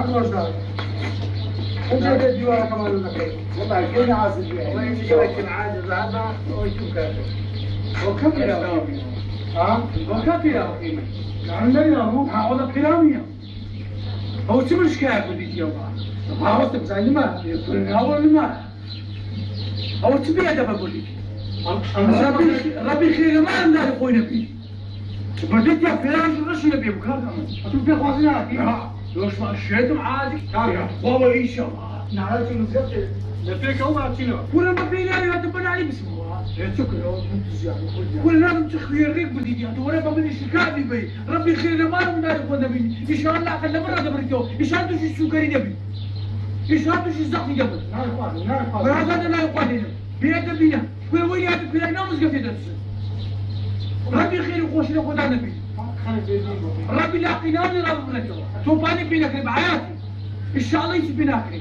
المرزاق وجد الديوان كمان النقي والله كيف عازل بيه وين شبكة عاجز هذا ويشوف كذا وكم يا وكم يا أخي عندنا يا أبو هذا كلامي هو شو مشكلة بدي يوم هذا تبزعني ما يقولون أول ما هو تبي هذا بقول لك ربي خير ما عندنا يقول نبي بديت يا فلان رش نبي بكرة أتوقع خوازنا لوش ما شيتم عادي بابا إن شاء الله نعرف شنو زبط نفيك هو ما شنو ولا ما في لا يتبنى عليه بسمه شكرا ولا لازم تخير ريك بدي يا ولا بمن شكابي بي ربي خير ما عندنا يقول نبي إن شاء الله خلنا مرة دبرتو إن شاء الله شو سكري نبي إن شاء الله شو زقني قبل هذا لا يقال بيد بينا وين هذا بينا نامس قفيدة ربي خير وخوش لخذ نبي ربي لاقيناني رب بلده توباني بينك بحياتي ان شاء الله يجي بيناكري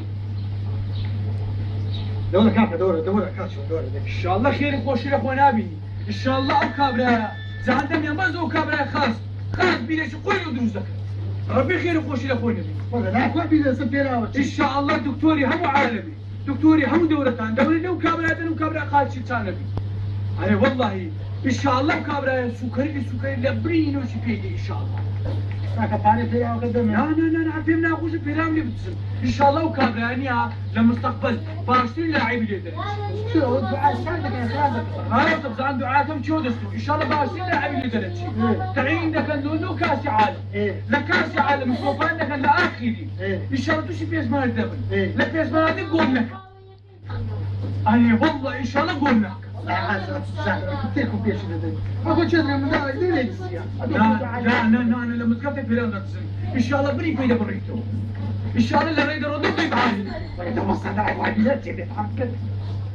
دورة كافة دورة كاتشو دورة ان شاء الله خير وخوش لخذ نبي ان شاء الله وكابرايا زعندم يمز وكابرايا خاص بينا شو قوي ودروزك ربي خير وخوش لخذ نبي والله لا أكون بينا سبيرا ان شاء الله دكتوري هم عالمي دكتوري هم دورتان دوري وكابرايا خالص كان نبي أنا والله إن شاء الله كابرا سكري لبرينو شفيدي إن شاء الله. لكن فاني فيها وقدم. لا عارفين ناقوش فيرام اللي بتصير. إن شاء الله وكابرا يعني لمستقبل باشتري لاعب اللي يدري. شو دعاء شادك يا خالد. ها طب عن دعاءكم شو دستو إن شاء الله باشتري لاعب اللي يدري. تعين ده كان لونو كاس عالم. لكاس عالم الصوفان ده كان لآخري. إن شاء الله تشوف اسمها الدبل. لك اسمها دي قول لك. أنا والله إن شاء الله قول لك. لا تيكم بيش ما كنت أدري من ذا ليه لا أنا لما تكفي فيلم نفسي إن شاء الله بريك بيدا بريتو إن شاء الله اللي رايد ردوا بيبعاني إذا ما صنع العمليات يبي